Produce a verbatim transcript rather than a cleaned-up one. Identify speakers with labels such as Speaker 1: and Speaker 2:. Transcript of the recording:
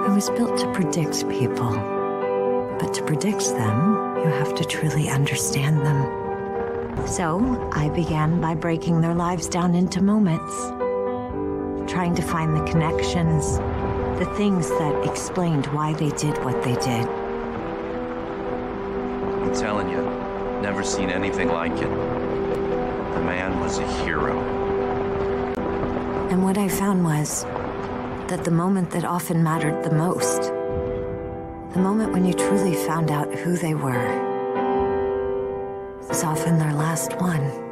Speaker 1: I was built to predict people, but to predict them, you have to truly understand them. So I began by breaking their lives down into moments, trying to find the connections, the things that explained why they did what they did.
Speaker 2: I'm telling you, never seen anything like it. The man was a hero.
Speaker 1: And what I found was that the moment that often mattered the most, the moment when you truly found out who they were, was often their last one.